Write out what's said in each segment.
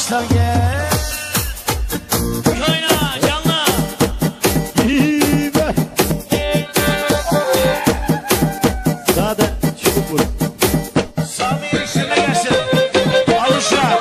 baştan gel. Oyna canlı. İyi be. Zaten çubuk vur. Sami işine gelsin. Alışa.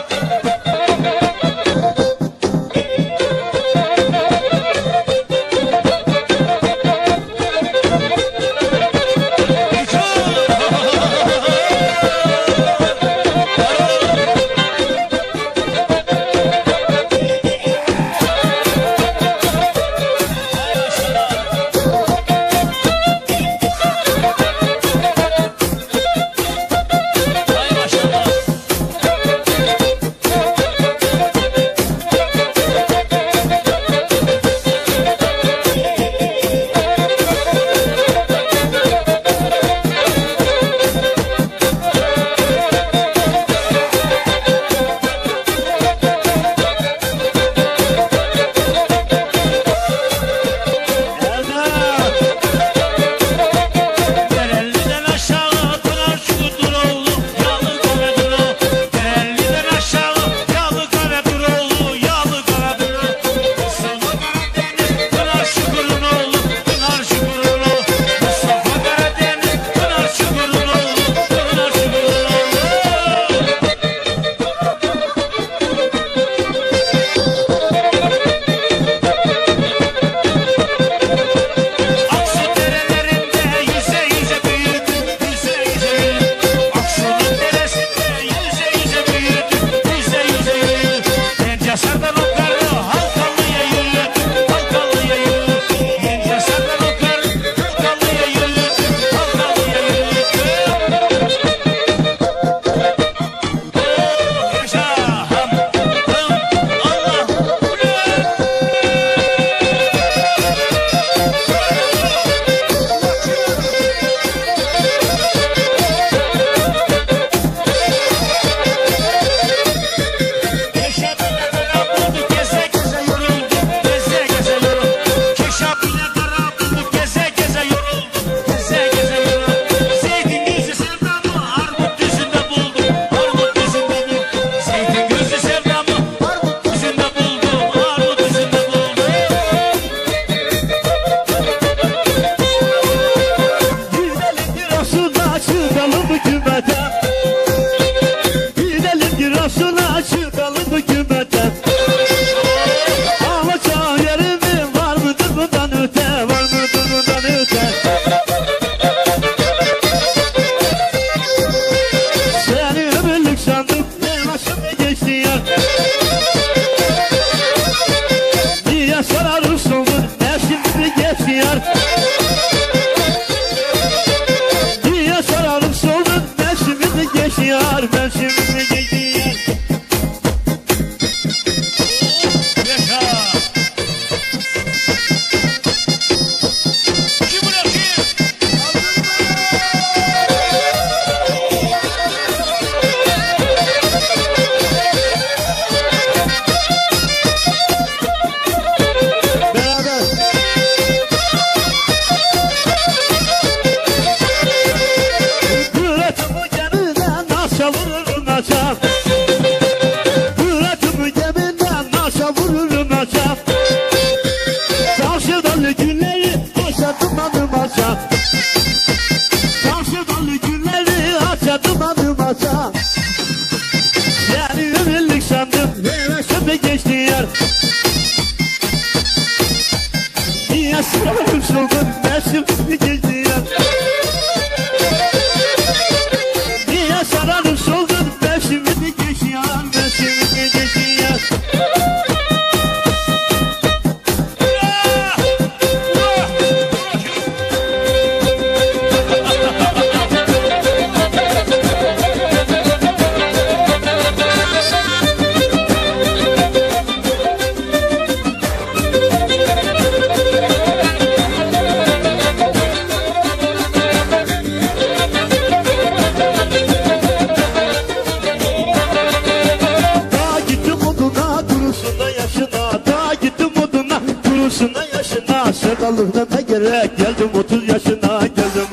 Sevdalıktan da gerek geldim 30 yaşına geldim.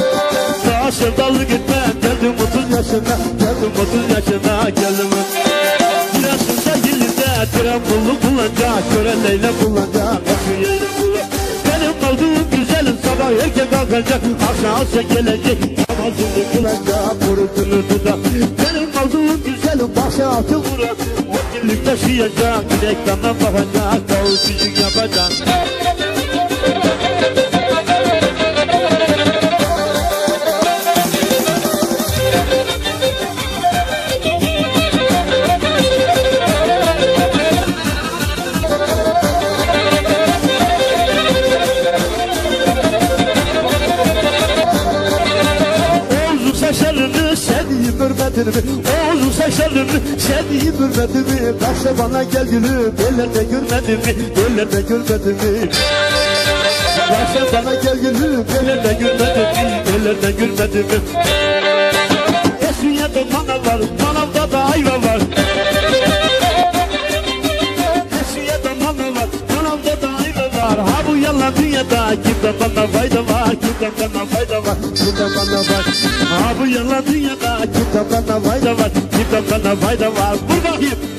Daha sevdalık gitmem geldim 30 yaşına geldim 30 yaşına geldim. Biraz tren bullu bulacak, gören Leyla bulacak, Eskiye'yle bulacak. Benim aldığım güzelim sabah erken kalkacak, akşamsa gelecek, namazını kılacak, kurutunu tutar. Benim aldığım güzelim başı altı vurar, o günlük taşıyacak, reklamdan bakacak, kavuşucuk yapacak. Oğuz'un saçlarını sevdiğim hürmeti mi? Kaçta bana gel gülüm, ellerde görmedin mi? Ellerde görmedin mi? Kaçta bana gel gülüm, ellerde görmedin mi? Ellerde görmedin mi? Eskiye'de manav var, manavda da ayva var. Eskiye'de manav var, manavda da ayva var. Ha bu yalan dünyada kimde bana fayda var, kimde bana fayda var, kimde bana var. Ha bu yalan dünyada kimde bana fayda var, kimde bana fayda var. Vur bakayım.